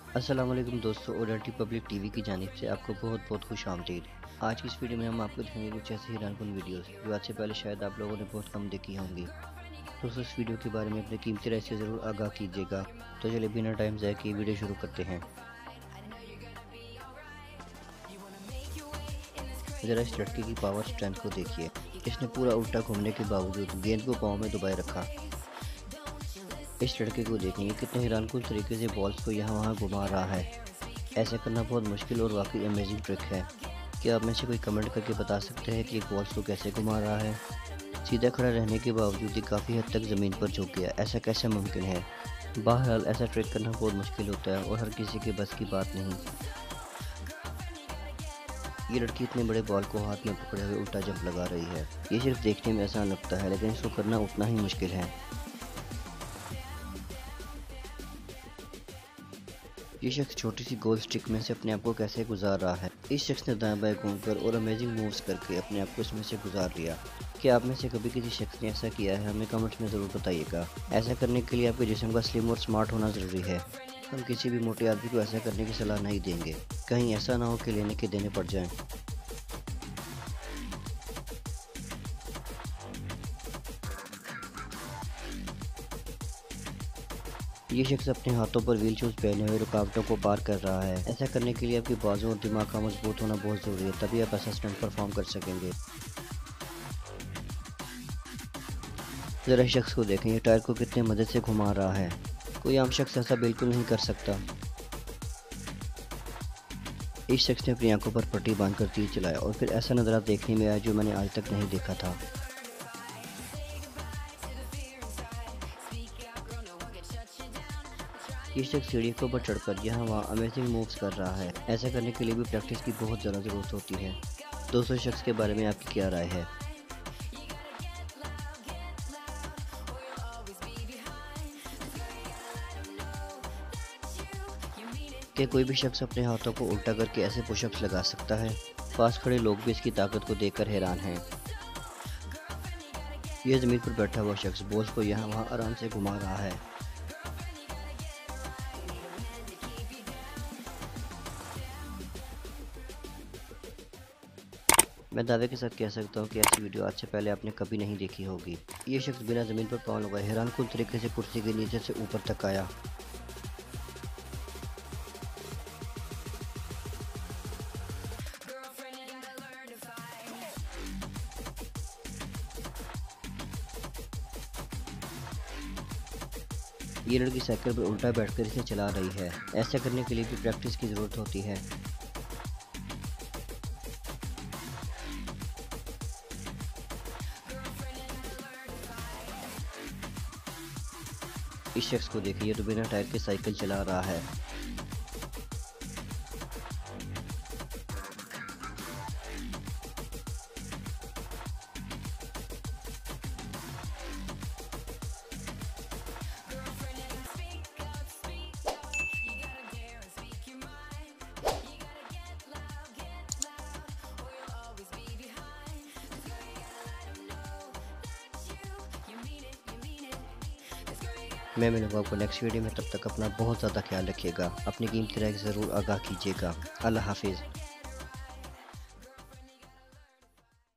अस्सलाम वालेकुम दोस्तों, ओडल्टी पब्लिक टीवी की जानिब से आपको बहुत बहुत खुश आमदीद। आज की इस वीडियो में हम आपको दिखाएंगे कुछ ऐसे हैरानकुन वीडियोस जो आज से पहले शायद आप लोगों ने बहुत कम देखी होंगी। दोस्तों, इस वीडियो के बारे में अपने कीमती राय से ज़रूर आगाह कीजिएगा। तो चलिए बिना टाइम ज़ाया किए वीडियो शुरू करते हैं। ज़रा इस लड़के की पावर स्ट्रेंथ को देखिए। इसने पूरा उल्टा घूमने के बावजूद गेंद को पाँव में दबाए रखा। इस लड़के को देखेंगे कितने हैरानकुन तरीके से बॉल्स को यहाँ वहाँ घुमा रहा है। ऐसा करना बहुत मुश्किल और वाकई अमेजिंग ट्रिक है। क्या आप में से कोई कमेंट करके बता सकते हैं कि एक बॉल्स को कैसे घुमा रहा है? सीधा खड़ा रहने के बावजूद ही काफ़ी हद तक ज़मीन पर झुक गया। ऐसा कैसे मुमकिन है? बहरहाल ऐसा ट्रिक करना बहुत मुश्किल होता है और हर किसी के बस की बात नहीं। ये लड़की इतने बड़े बॉल को हाथ में पकड़े हुए उल्टा जंप लगा रही है। ये सिर्फ देखने में आसान लगता है, लेकिन इसको करना उतना ही मुश्किल है। ये शख्स छोटी सी गोल स्टिक में से अपने आप को कैसे गुजार रहा है। इस शख्स ने दाएं बाएं घूमकर और अमेजिंग मूव्स करके अपने आप को इसमें से गुजार लिया। क्या आप में से कभी किसी शख्स ने ऐसा किया है? हमें कमेंट्स में ज़रूर बताइएगा। ऐसा करने के लिए आपके जिस्म का स्लिम और स्मार्ट होना ज़रूरी है। हम किसी भी मोटे आदमी को ऐसा करने की सलाह नहीं देंगे, कहीं ऐसा ना हो कि लेने के देने पड़ जाएं। ये शख्स अपने हाथों पर व्हील शूज पहने हुए रुकावटों को पार कर रहा है। ऐसा करने के लिए आपकी बाजू और दिमाग का मजबूत होना बहुत ज़रूरी है, तभी आप ऐसा स्टंट परफॉर्म कर सकेंगे। ज़रा इस शख्स को देखें, ये टायर को कितने मदद से घुमा रहा है। कोई आम शख्स ऐसा बिल्कुल नहीं कर सकता। इस शख्स ने अपनी आंखों पर पट्टी बांधकर तीर चलाया और फिर ऐसा नज़ारा देखने में आया जो मैंने आज तक नहीं देखा था। ये शख्स सीढ़ी के ऊपर चढ़कर यहाँ वहाँ अमेजिंग मूव्स कर रहा है। ऐसा करने के लिए भी प्रैक्टिस की बहुत ज़्यादा ज़रूरत होती है। दोस्तों, इस शख्स के बारे में आपकी क्या राय है? क्या कोई भी शख्स अपने हाथों को उल्टा करके ऐसे पुशअप्स लगा सकता है? पास खड़े लोग भी इसकी ताकत को देखकर हैरान हैं। यह ज़मीन पर बैठा हुआ शख्स बॉल्स को यहाँ वहाँ आराम से घुमा रहा है। मैं दावे के साथ कह सकता हूँ कि ऐसी वीडियो आज से पहले आपने कभी नहीं देखी होगी। ये शख्स बिना ज़मीन पर पाँव लगाए हैरानकुन तरीके से कुर्सी के नीचे से ऊपर तक आया। ये लड़की साइकिल पर उल्टा बैठकर इसे चला रही है। ऐसा करने के लिए भी प्रैक्टिस की ज़रूरत होती है। इस शख्स को देखिए, ये तो बिना टायर के साइकिल चला रहा है। मैं मिलूंगा आपको नेक्स्ट वीडियो में। तब तक अपना बहुत ज़्यादा ख्याल रखिएगा। अपनी कीमती राय से ज़रूर आगाह कीजिएगा। अल्लाह हाफिज़।